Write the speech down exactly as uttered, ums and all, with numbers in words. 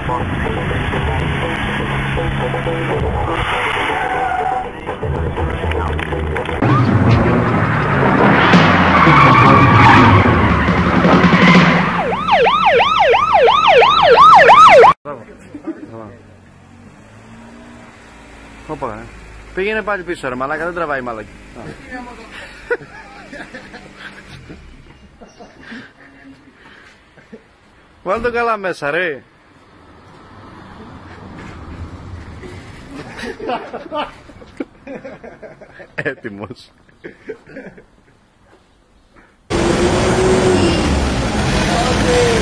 Όπα, ε. Πήγαινε πάλι πίσω ρε μαλάκα, δεν τραβάει μαλάκα. Βάλ' το καλά μέσα ρε. Έτοιμος. Okay.